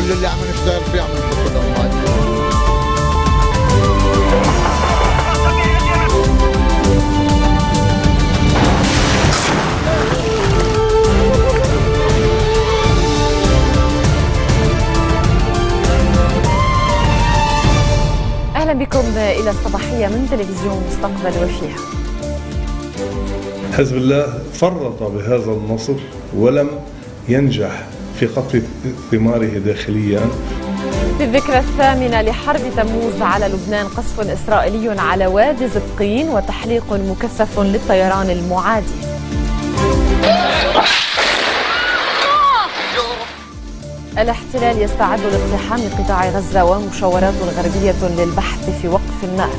كل اللي عم نشتغل فيه عم نحط له. أهلا بكم إلى الصباحية من تلفزيون مستقبل. وفيها حزب الله فرط بهذا النصر ولم ينجح في قطف ثماره داخليا. في الذكرى الثامنة لحرب تموز على لبنان قصف إسرائيلي على وادي زبقين وتحليق مكثف للطيران المعادي. الاحتلال يستعد لاقتحام قطاع غزة ومشاورات غربية للبحث في وقف النار.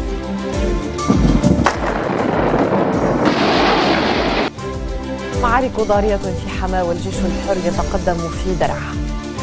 معارك ضارية في حماة والجيش الحر يتقدم في درعا.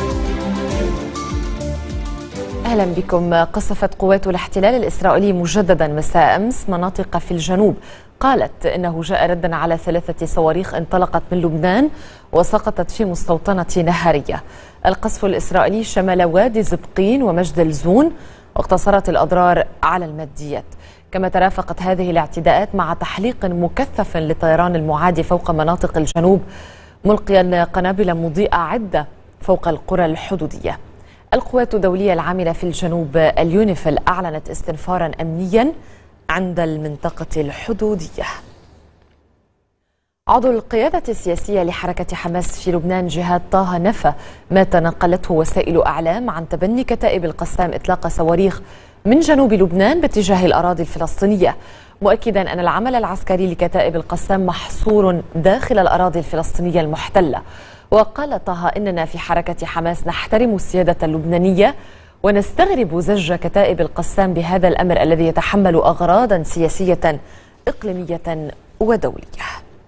أهلا بكم. قصفت قوات الاحتلال الإسرائيلي مجددا مساء أمس مناطق في الجنوب. قالت إنه جاء ردا على 3 صواريخ انطلقت من لبنان وسقطت في مستوطنة نهارية. القصف الإسرائيلي شمل وادي زبقين ومجد الزون واقتصرت الأضرار على الماديات. كما ترافقت هذه الاعتداءات مع تحليق مكثف للطيران المعادي فوق مناطق الجنوب ملقيا قنابل مضيئة عدة فوق القرى الحدودية. القوات الدولية العاملة في الجنوب اليونيفيل أعلنت استنفارا أمنيا عند المنطقة الحدودية. عضو القيادة السياسية لحركة حماس في لبنان جهاد طه نفى ما تنقلته وسائل أعلام عن تبني كتائب القسام إطلاق صواريخ من جنوب لبنان باتجاه الأراضي الفلسطينية، مؤكدا أن العمل العسكري لكتائب القسام محصور داخل الأراضي الفلسطينية المحتلة. وقال طه إننا في حركة حماس نحترم السيادة اللبنانية ونستغرب زج كتائب القسام بهذا الأمر الذي يتحمل أغراضا سياسية إقليمية ودولية.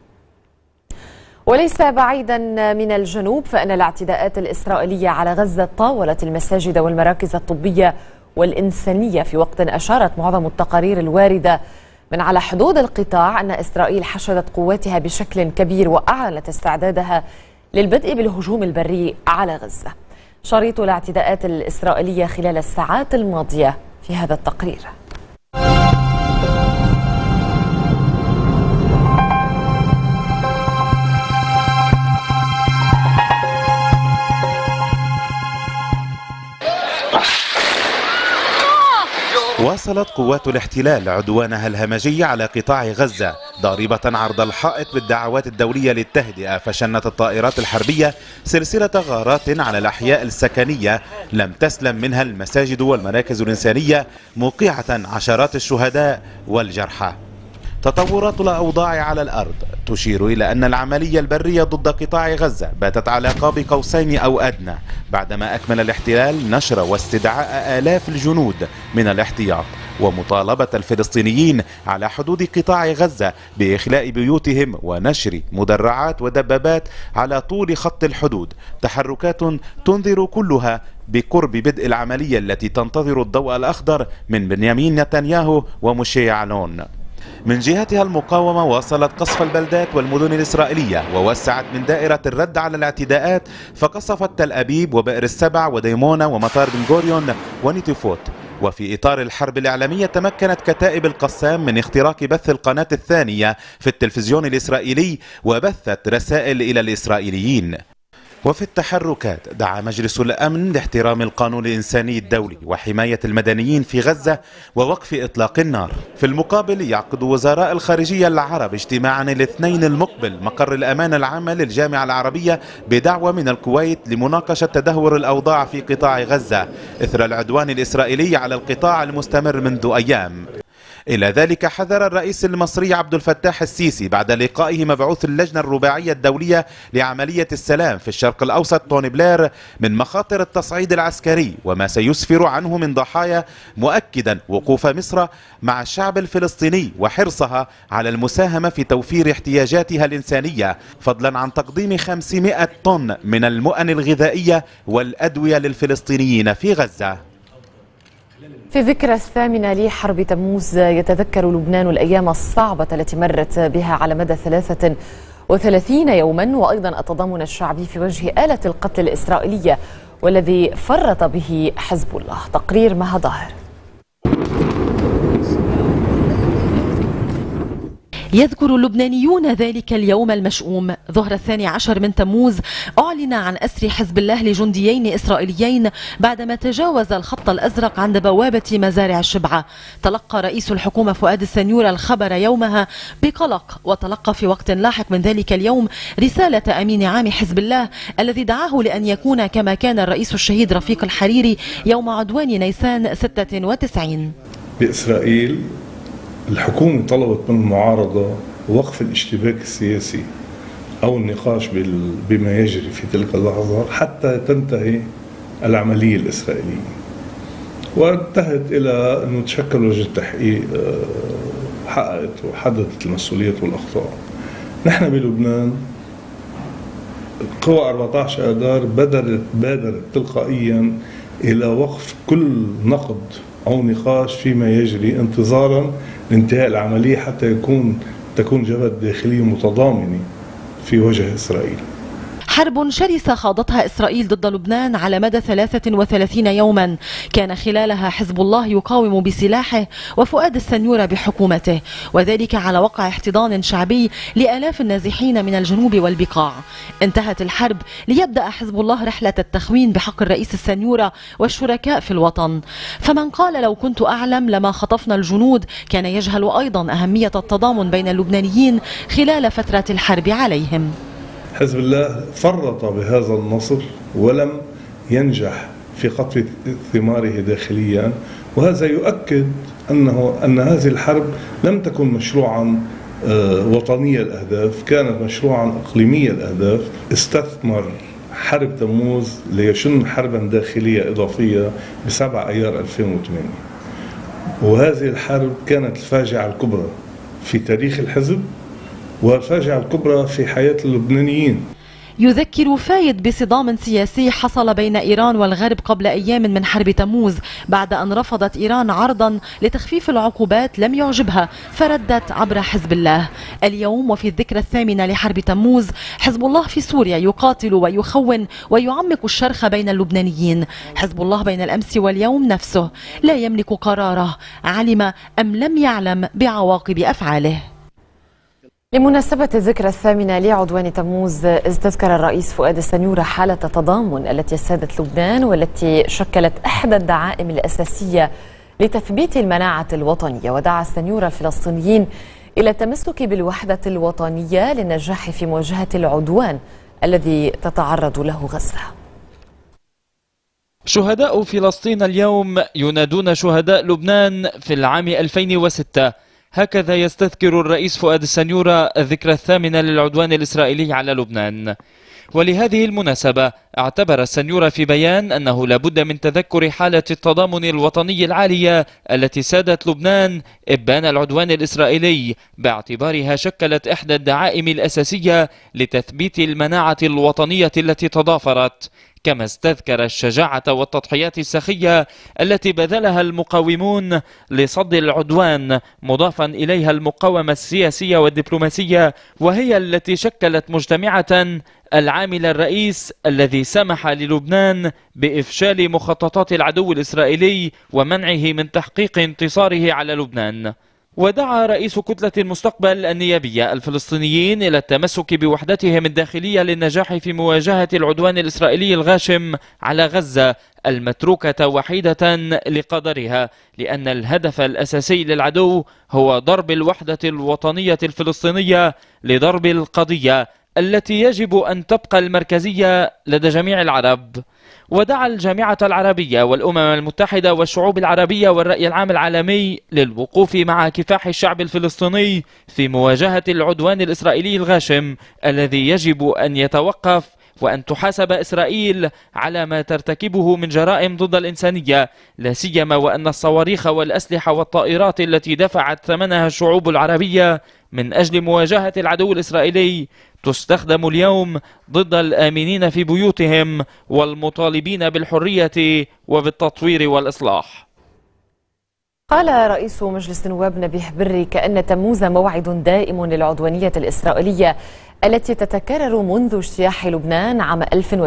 وليس بعيدا من الجنوب فإن الاعتداءات الإسرائيلية على غزة طاولت المساجد والمراكز الطبية والإنسانية، في وقت أشارت معظم التقارير الواردة من على حدود القطاع أن إسرائيل حشدت قواتها بشكل كبير وأعلنت استعدادها للبدء بالهجوم البري على غزة. شريط الاعتداءات الإسرائيلية خلال الساعات الماضية في هذا التقرير. واصلت قوات الاحتلال عدوانها الهمجي على قطاع غزة ضاربة عرض الحائط بالدعوات الدولية للتهدئة، فشنت الطائرات الحربية سلسلة غارات على الأحياء السكنية لم تسلم منها المساجد والمراكز الإنسانية، موقعة عشرات الشهداء والجرحى. تطورات الأوضاع على الأرض تشير إلى أن العملية البرية ضد قطاع غزة باتت على قاب قوسين أو أدنى، بعدما أكمل الاحتلال نشر واستدعاء آلاف الجنود من الاحتياط ومطالبة الفلسطينيين على حدود قطاع غزة بإخلاء بيوتهم ونشر مدرعات ودبابات على طول خط الحدود، تحركات تنذر كلها بقرب بدء العملية التي تنتظر الضوء الأخضر من بنيامين نتنياهو وموشي يعلون. من جهتها المقاومة واصلت قصف البلدات والمدن الإسرائيلية ووسعت من دائرة الرد على الاعتداءات، فقصفت تل أبيب وبئر السبع وديمونة ومطار بن غوريون ونيتيفوت. وفي إطار الحرب الإعلامية تمكنت كتائب القسام من اختراق بث القناة الثانية في التلفزيون الإسرائيلي وبثت رسائل إلى الإسرائيليين. وفي التحركات دعا مجلس الأمن لاحترام القانون الإنساني الدولي وحماية المدنيين في غزة ووقف إطلاق النار. في المقابل يعقد وزراء الخارجية العرب اجتماعا الاثنين المقبل مقر الأمانة العامة للجامعة العربية بدعوة من الكويت لمناقشة تدهور الأوضاع في قطاع غزة إثر العدوان الإسرائيلي على القطاع المستمر منذ أيام. إلى ذلك حذر الرئيس المصري عبد الفتاح السيسي بعد لقائه مبعوث اللجنة الرباعية الدولية لعملية السلام في الشرق الأوسط توني بلير من مخاطر التصعيد العسكري وما سيسفر عنه من ضحايا، مؤكدا وقوف مصر مع الشعب الفلسطيني وحرصها على المساهمة في توفير احتياجاتها الإنسانية، فضلا عن تقديم 500 طن من المؤن الغذائية والأدوية للفلسطينيين في غزة. في الذكرى الثامنة لحرب تموز يتذكر لبنان الأيام الصعبة التي مرت بها على مدى 33 يوما، وأيضا التضامن الشعبي في وجه آلة القتل الإسرائيلية والذي فرط به حزب الله. تقرير مها ظاهر. يذكر اللبنانيون ذلك اليوم المشؤوم ظهر 12 من تموز. أعلن عن أسر حزب الله لجنديين إسرائيليين بعدما تجاوز الخط الأزرق عند بوابة مزارع الشبعة. تلقى رئيس الحكومة فؤاد السنيورة الخبر يومها بقلق، وتلقى في وقت لاحق من ذلك اليوم رسالة أمين عام حزب الله الذي دعاه لأن يكون كما كان الرئيس الشهيد رفيق الحريري يوم عدوان نيسان 96. بإسرائيل الحكومة طلبت من المعارضة وقف الاشتباك السياسي أو النقاش بما يجري في تلك اللحظة حتى تنتهي العملية الإسرائيلية، وانتهت إلى أنه تشكل لجنة تحقيق حققت وحددت المسؤوليات والأخطاء. نحن بلبنان قوى 14 آذار بادرت تلقائيا إلى وقف كل نقد أو نقاش فيما يجري انتظارا لانتهاء العملية حتى تكون جبهة داخلية متضامنة في وجه إسرائيل. حرب شرسة خاضتها إسرائيل ضد لبنان على مدى 33 يوما كان خلالها حزب الله يقاوم بسلاحه وفؤاد السنيورة بحكومته، وذلك على وقع احتضان شعبي لآلاف النازحين من الجنوب والبقاع. انتهت الحرب ليبدأ حزب الله رحلة التخوين بحق الرئيس السنيورة والشركاء في الوطن. فمن قال لو كنت أعلم لما خطفنا الجنود كان يجهل أيضا أهمية التضامن بين اللبنانيين خلال فترة الحرب عليهم. حزب الله فرط بهذا النصر ولم ينجح في قطف ثماره داخليا، وهذا يؤكد أن هذه الحرب لم تكن مشروعا وطنية الأهداف، كانت مشروعا إقليمية الأهداف. استثمر حرب تموز ليشن حربا داخلية إضافية ب7 أيار 2008، وهذه الحرب كانت الفاجعة الكبرى في تاريخ الحزب والفاجعة الكبرى في حياة اللبنانيين. يذكر فايد بصدام سياسي حصل بين إيران والغرب قبل أيام من حرب تموز بعد أن رفضت إيران عرضا لتخفيف العقوبات لم يعجبها فردت عبر حزب الله. اليوم وفي الذكرى 8 لحرب تموز حزب الله في سوريا يقاتل ويخون ويعمق الشرخ بين اللبنانيين. حزب الله بين الأمس واليوم نفسه لا يملك قراره، علم أم لم يعلم بعواقب أفعاله. لمناسبة الذكرى 8 لعدوان تموز استذكر الرئيس فؤاد السنيورة حالة التضامن التي سادت لبنان والتي شكلت إحدى الدعائم الأساسية لتثبيت المناعة الوطنية، ودعا السنيورة الفلسطينيين إلى التمسك بالوحدة الوطنية للنجاح في مواجهة العدوان الذي تتعرض له غزة. شهداء فلسطين اليوم ينادون شهداء لبنان في العام 2006. هكذا يستذكر الرئيس فؤاد السنيورة الذكرى 8 للعدوان الإسرائيلي على لبنان. ولهذه المناسبة اعتبر السنيورة في بيان أنه لابد من تذكر حالة التضامن الوطني العالية التي سادت لبنان إبان العدوان الإسرائيلي، باعتبارها شكلت إحدى الدعائم الأساسية لتثبيت المناعة الوطنية التي تضافرت. كما استذكر الشجاعة والتضحيات السخية التي بذلها المقاومون لصد العدوان، مضافا إليها المقاومة السياسية والدبلوماسية، وهي التي شكلت مجتمعة العامل الرئيس الذي سمح للبنان بإفشال مخططات العدو الإسرائيلي ومنعه من تحقيق انتصاره على لبنان. ودعا رئيس كتلة المستقبل النيابية الفلسطينيين إلى التمسك بوحدتهم الداخلية للنجاح في مواجهة العدوان الإسرائيلي الغاشم على غزة المتروكة وحيدة لقدرها، لأن الهدف الأساسي للعدو هو ضرب الوحدة الوطنية الفلسطينية لضرب القضية التي يجب أن تبقى المركزية لدى جميع العرب. ودعا الجامعة العربية والأمم المتحدة والشعوب العربية والرأي العام العالمي للوقوف مع كفاح الشعب الفلسطيني في مواجهة العدوان الإسرائيلي الغاشم الذي يجب أن يتوقف، وأن تحاسب إسرائيل على ما ترتكبه من جرائم ضد الإنسانية، لا سيما وأن الصواريخ والأسلحة والطائرات التي دفعت ثمنها الشعوب العربية من أجل مواجهة العدو الإسرائيلي تستخدم اليوم ضد الآمنين في بيوتهم والمطالبين بالحرية وبالتطوير والإصلاح. قال رئيس مجلس النواب نبيه بري كأن تموز موعد دائم للعدوانية الإسرائيلية التي تتكرر منذ اجتياح لبنان عام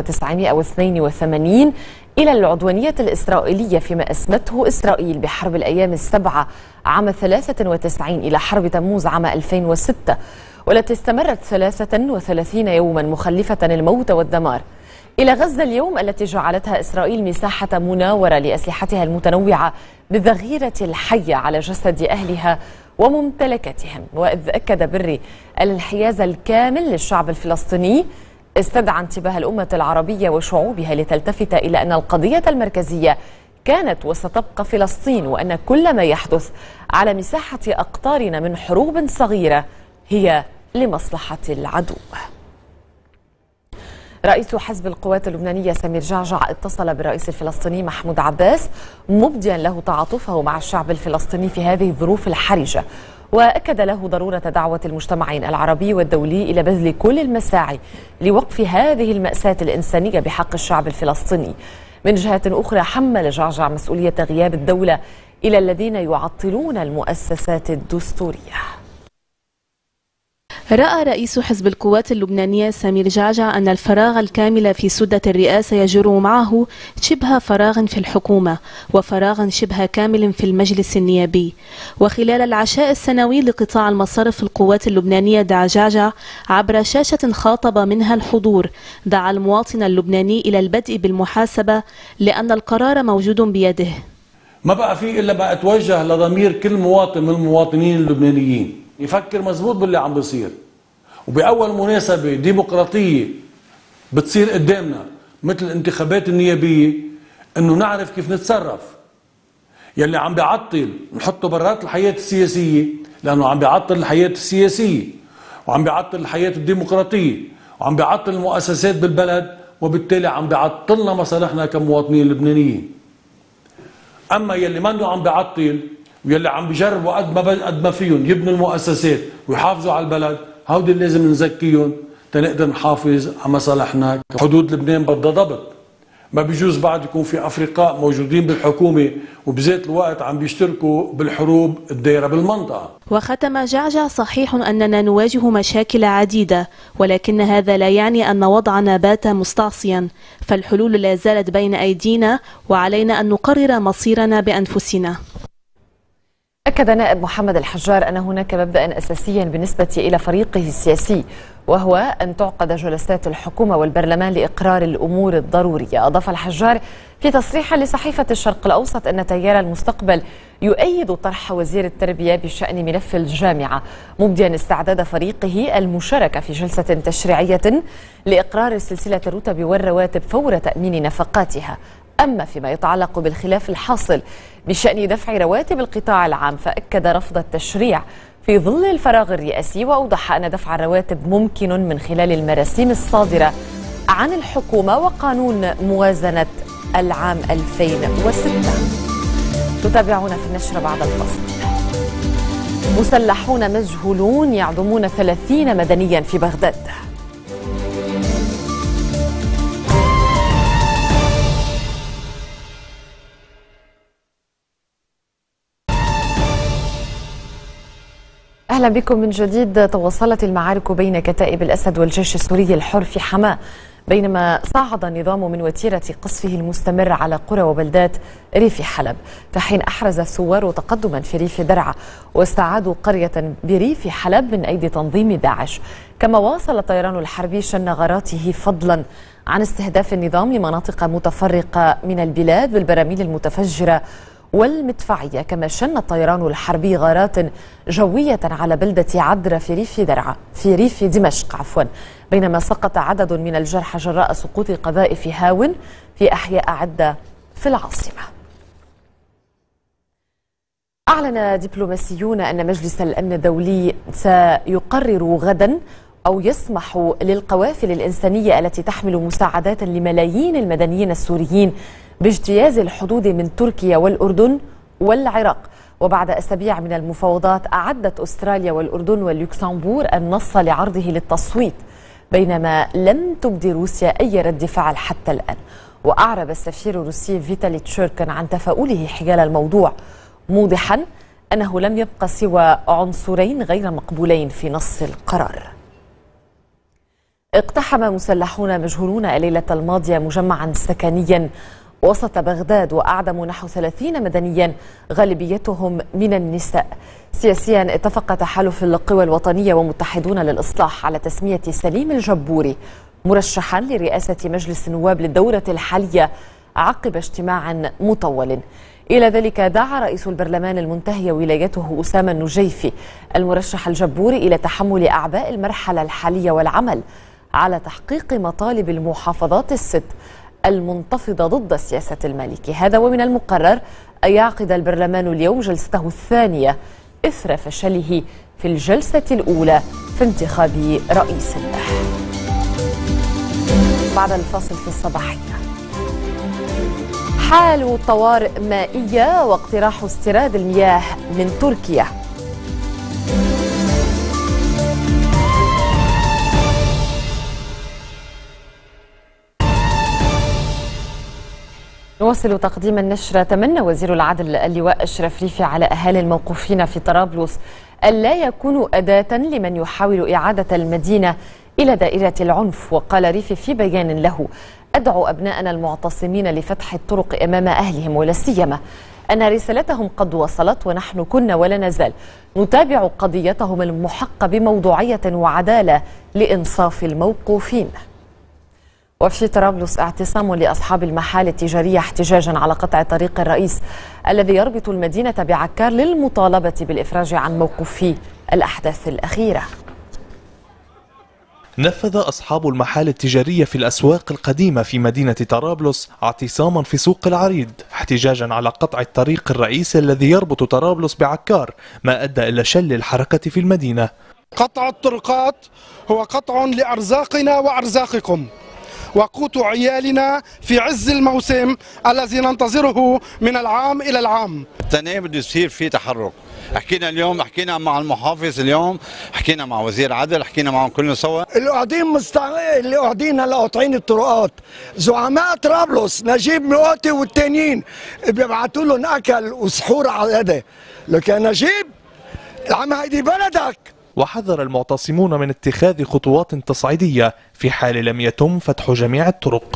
1982 إلى العدوانية الإسرائيلية فيما أسمته إسرائيل بحرب الأيام السبعة عام 93 إلى حرب تموز عام 2006، والتي استمرت 33 يوما مخلفة الموت والدمار، إلى غزة اليوم التي جعلتها إسرائيل مساحة مناورة لأسلحتها المتنوعة بالذخيرة الحية على جسد أهلها وممتلكاتهم. وإذ أكد بري الانحياز الكامل للشعب الفلسطيني، استدعى انتباه الأمة العربية وشعوبها لتلتفت إلى أن القضية المركزية كانت وستبقى فلسطين، وأن كل ما يحدث على مساحة أقطارنا من حروب صغيرة هي لمصلحة العدو. رئيس حزب القوات اللبنانية سمير جعجع اتصل بالرئيس الفلسطيني محمود عباس مبديا له تعاطفه مع الشعب الفلسطيني في هذه الظروف الحرجة، وأكد له ضرورة دعوة المجتمعين العربي والدولي إلى بذل كل المساعي لوقف هذه المأساة الإنسانية بحق الشعب الفلسطيني. من جهة أخرى حمل جعجع مسؤولية غياب الدولة إلى الذين يعطلون المؤسسات الدستورية. رأى رئيس حزب القوات اللبنانية سمير جعجع أن الفراغ الكامل في سدة الرئاسة يجر معه شبه فراغ في الحكومة وفراغ شبه كامل في المجلس النيابي. وخلال العشاء السنوي لقطاع المصارف القوات اللبنانية دعا جعجع عبر شاشة خاطب منها الحضور، دعا المواطن اللبناني إلى البدء بالمحاسبة لأن القرار موجود بيده. ما بقى فيه إلا بقى أتوجه لضمير كل مواطن من المواطنين اللبنانيين يفكر مزبوط باللي عم بيصير، وبأول مناسبة ديمقراطية بتصير قدامنا مثل الانتخابات النيابية انه نعرف كيف نتصرف. يلي عم بيعطل نحطه برات الحياة السياسية، لأنه عم بيعطل الحياة السياسية وعم بيعطل الحياة الديمقراطية وعم بيعطل المؤسسات بالبلد، وبالتالي عم بيعطلنا مصالحنا كمواطنين لبنانيين. أما يلي منه عم بيعطل ويلي عم بيجربوا قد ما فيهم يبنوا المؤسسات ويحافظوا على البلد، هودي اللي لازم نزكيهم تنقدر نحافظ على مصالحنا. حدود لبنان بدها ضبط، ما بيجوز بعد يكون في أفرقاء موجودين بالحكومة وبذات الوقت عم بيشتركوا بالحروب الدايرة بالمنطقة. وختم جعجع: صحيح أننا نواجه مشاكل عديدة، ولكن هذا لا يعني أن وضعنا بات مستعصيا، فالحلول لا زالت بين أيدينا وعلينا أن نقرر مصيرنا بأنفسنا. أكد نائب محمد الحجار أن هناك مبدأ أساسيا بالنسبة إلى فريقه السياسي، وهو أن تعقد جلسات الحكومة والبرلمان لإقرار الأمور الضرورية. أضاف الحجار في تصريح لصحيفة الشرق الأوسط أن تيار المستقبل يؤيد طرح وزير التربية بشأن ملف الجامعة، مبديا استعداد فريقه المشاركة في جلسة تشريعية لإقرار سلسلة الرتب والرواتب فور تأمين نفقاتها. أما فيما يتعلق بالخلاف الحاصل بشأن دفع رواتب القطاع العام، فأكد رفض التشريع في ظل الفراغ الرئاسي، وأوضح أن دفع الرواتب ممكن من خلال المراسيم الصادرة عن الحكومة وقانون موازنة العام 2006. تتابعون في النشرة بعد الفصل. مسلحون مجهولون يعدمون 30 مدنيا في بغداد. أهلا بكم من جديد. تواصلت المعارك بين كتائب الأسد والجيش السوري الحر في حماة، بينما صعد النظام من وتيرة قصفه المستمر على قرى وبلدات ريف حلب، في حين أحرز الثوار تقدما في ريف درعا واستعادوا قرية بريف حلب من أيدي تنظيم داعش. كما واصل الطيران الحربي شن غاراته فضلا عن استهداف النظام لمناطق متفرقة من البلاد بالبراميل المتفجرة والمدفعية. كما شن الطيران الحربي غارات جوية على بلدة عدرا في ريف دمشق بينما سقط عدد من الجرحى جراء سقوط قذائف هاو في أحياء عدة في العاصمة. أعلن دبلوماسيون أن مجلس الأمن الدولي سيقرر غدا أو يسمح للقوافل الإنسانية التي تحمل مساعدات لملايين المدنيين السوريين باجتياز الحدود من تركيا والأردن والعراق. وبعد أسابيع من المفاوضات أعدت أستراليا والأردن واللوكسمبور النص لعرضه للتصويت، بينما لم تبدي روسيا أي رد فعل حتى الآن. وأعرب السفير الروسي فيتالي تشيركن عن تفاؤله حيال الموضوع، موضحا أنه لم يبقى سوى عنصرين غير مقبولين في نص القرار. اقتحم مسلحون مجهولون الليلة الماضية مجمعا سكنيا وسط بغداد وأعدموا نحو 30 مدنيا غالبيتهم من النساء. سياسيا اتفق تحالف القوى الوطنية ومتحدون للإصلاح على تسمية سليم الجبوري مرشحا لرئاسة مجلس النواب للدورة الحالية عقب اجتماع مطول. إلى ذلك دعا رئيس البرلمان المنتهي ولايته أسامة النجيفي المرشح الجبوري إلى تحمل أعباء المرحلة الحالية والعمل على تحقيق مطالب المحافظات الست المنتفضة ضد سياسة المالكي. هذا ومن المقرر أن يعقد البرلمان اليوم جلسته الثانية إثر فشله في الجلسة الأولى في انتخاب رئيس له. بعد الفاصل في الصباحية، حال طوارئ مائية واقتراح استيراد المياه من تركيا. نواصل تقديم النشرة. تمنى وزير العدل اللواء أشرف ريفي على أهالي الموقوفين في طرابلس ألا يكونوا أداة لمن يحاول إعادة المدينة إلى دائرة العنف. وقال ريفي في بيان له: أدعو أبناءنا المعتصمين لفتح الطرق أمام أهلهم، ولا سيما أن رسالتهم قد وصلت، ونحن كنا ولا نزال نتابع قضيتهم المحقة بموضوعية وعدالة لإنصاف الموقوفين. وفي طرابلس اعتصام لأصحاب المحال التجارية احتجاجا على قطع طريق الرئيس الذي يربط المدينة بعكار للمطالبة بالإفراج عن موقوفي الأحداث الأخيرة. نفذ أصحاب المحال التجارية في الأسواق القديمة في مدينة طرابلس اعتصاما في سوق العريض احتجاجا على قطع الطريق الرئيسي الذي يربط طرابلس بعكار، ما أدى إلى شل الحركة في المدينة. قطع الطرقات هو قطع لأرزاقنا وأرزاقكم وقوت عيالنا في عز الموسم الذي ننتظره من العام إلى العام. التنين بده يصير في تحرك. حكينا اليوم، حكينا مع المحافظ اليوم، حكينا مع وزير العدل، حكينا معهم كلنا سوا. اللي قاعدين هلا قاطعين الطرقات زعماء طرابلس، نجيب مئاتي والتانيين بيبعتوا لهم اكل وسحور على هذا، لكن نجيب العم هيدي بلدك. وحذر المعتصمون من اتخاذ خطوات تصعيدية في حال لم يتم فتح جميع الطرق.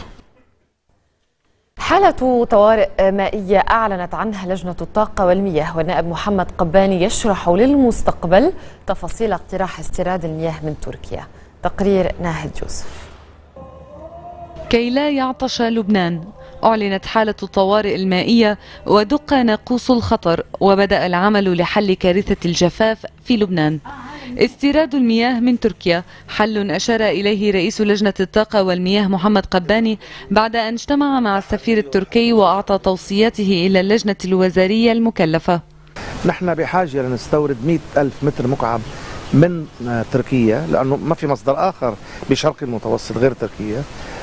حالة طوارئ مائية أعلنت عنها لجنة الطاقة والمياه، والنائب محمد قباني يشرح للمستقبل تفاصيل اقتراح استيراد المياه من تركيا. تقرير ناهد يوسف. كي لا يعطش لبنان، أعلنت حالة الطوارئ المائية ودق ناقوس الخطر، وبدأ العمل لحل كارثة الجفاف في لبنان. استيراد المياه من تركيا حل أشار إليه رئيس لجنة الطاقة والمياه محمد قباني بعد أن اجتمع مع السفير التركي وأعطى توصياته إلى اللجنة الوزارية المكلفة. نحن بحاجة لنستورد 100,000 متر مكعب من تركيا، لأنه ما في مصدر آخر بشرق المتوسط غير تركيا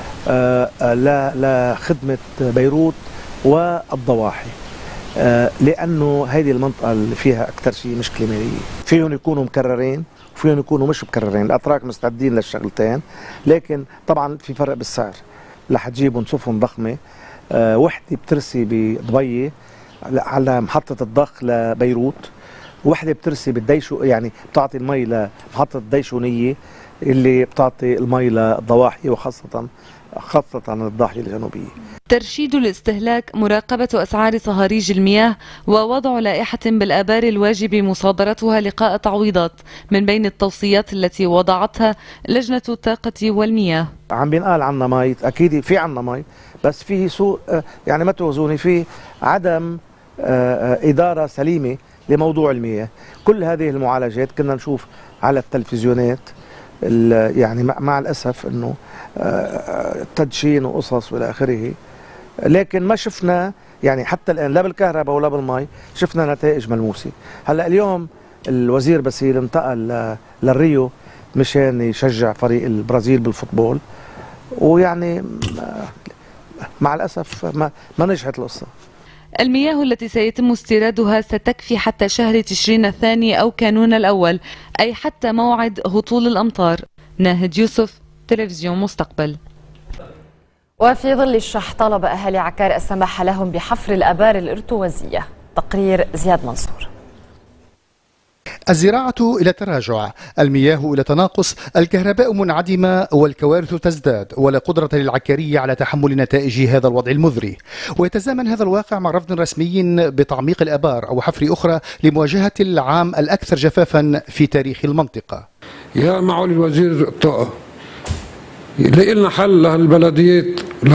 لخدمة بيروت والضواحي، لأنه هذه المنطقة اللي فيها أكثر شيء مشكلة مائية. فيهم يكونوا مكررين وفيهم يكونوا مش مكررين، الأتراك مستعدين للشغلتين، لكن طبعا في فرق بالسعر. رح تجيبوا سفن ضخمة، وحدة بترسي بضبية على محطة الضخ لبيروت، وحدة بترسي بالديشو، يعني بتعطي المي لمحطة الديشونية اللي بتعطي المي للضواحي وخاصة الضاحية الجنوبية. ترشيد الاستهلاك، مراقبة أسعار صهاريج المياه، ووضع لائحة بالآبار الواجب مصادرتها لقاء تعويضات من بين التوصيات التي وضعتها لجنة الطاقة والمياه. عم بينقال عنا مي، أكيد في عنا مي، بس فيه سوء، يعني ما توزوني، فيه عدم إدارة سليمة لموضوع المياه. كل هذه المعالجات كنا نشوف على التلفزيونات، يعني مع الأسف أنه تدشين وقصص والى اخره، لكن ما شفنا يعني حتى الان لا بالكهرباء ولا بالمي شفنا نتائج ملموسه. هلا اليوم الوزير باسيل انتقل للريو مشان يشجع فريق البرازيل بالفوتبول، ويعني مع الاسف ما نجحت القصه. المياه التي سيتم استيرادها ستكفي حتى شهر تشرين الثاني أو كانون الأول، أي حتى موعد هطول الأمطار. ناهد يوسف، تلفزيون مستقبل. وفي ظل الشح طالب أهالي عكار السماح لهم بحفر الآبار الارتوازية. تقرير زياد منصور. الزراعة إلى تراجع، المياه إلى تناقص، الكهرباء منعدمة والكوارث تزداد، ولا قدرة للعكارية على تحمل نتائج هذا الوضع المذري. ويتزامن هذا الواقع مع رفض رسمي بتعميق الآبار أو حفر أخرى لمواجهة العام الأكثر جفافا في تاريخ المنطقة. يا معالي الوزير الطاقة، لاقي لنا حل للبلديات،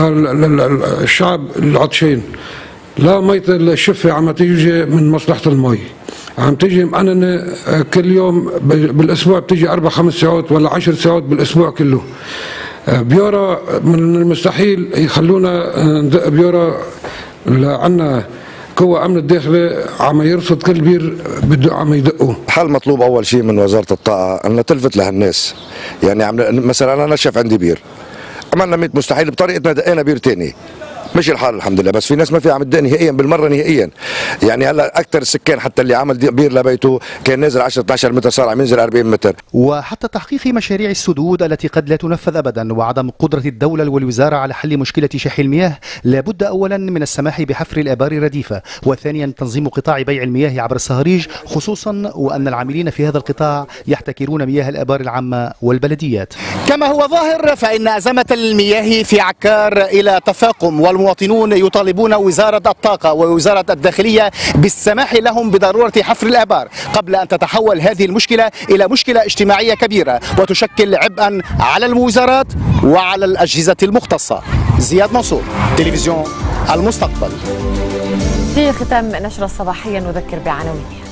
للشعب العطشان. لا مية الشفة عم تيجي من مصلحة المي، عم تيجي مقننة كل يوم بالأسبوع، بتيجي 4-5 ساعات ولا 10 ساعات بالأسبوع كله. بيورا من المستحيل يخلونا ندق بيورا، عنا قوة أمن الداخلي عم يرصد كل بير بده عم يدقوا. حل مطلوب أول شيء من وزارة الطاقة أن تلفت لهالناس، يعني مثلا أنا نشف عندي بير، عملنا 100 مستحيل بطريقتنا، دقينا بير تاني، مش الحال الحمد لله. بس في ناس ما في عم تدق نهائيا بالمره نهائيا. يعني هلا اكثر السكان حتى اللي عمل بير لبيته كان نازل 10-12 متر صار عم ينزل 40 متر. وحتى تحقيق مشاريع السدود التي قد لا تنفذ ابدا وعدم قدره الدوله والوزاره على حل مشكله شح المياه، لابد اولا من السماح بحفر الابار الرديفه، وثانيا تنظيم قطاع بيع المياه عبر الصهاريج، خصوصا وان العاملين في هذا القطاع يحتكرون مياه الابار العامه والبلديات. كما هو ظاهر فان ازمه المياه في عكار الى تفاقم، والمواطنون يطالبون وزارة الطاقة ووزارة الداخلية بالسماح لهم بضرورة حفر الآبار قبل أن تتحول هذه المشكلة إلى مشكلة اجتماعية كبيرة وتشكل عبئا على الوزارات وعلى الأجهزة المختصة. زياد منصور، تلفزيون المستقبل. في ختام نشرة صباحية نذكر بعناوينها.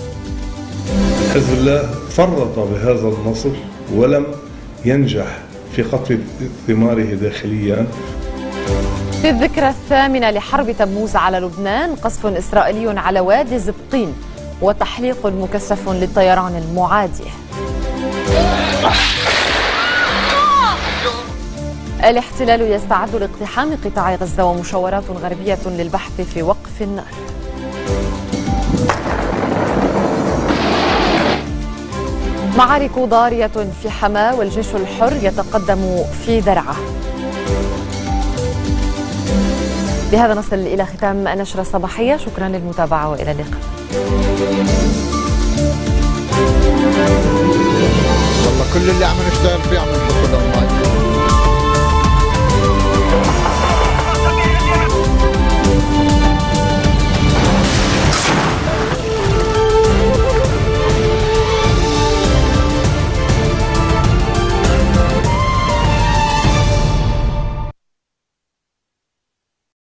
حزب الله فرط بهذا النصر ولم ينجح في قطف ثماره داخليا. في الذكرى الثامنة لحرب تموز على لبنان، قصف إسرائيلي على وادي زبقين وتحليق مكثف للطيران المعادي. الاحتلال يستعد لاقتحام قطاع غزة ومشاورات غربية للبحث في وقف النار. معارك ضارية في حماة والجيش الحر يتقدم في درعا. بهذا نصل إلى ختام النشرة الصباحية، شكرا للمتابعة وإلى اللقاء. والله كل اللي عم نشتغل فيه عم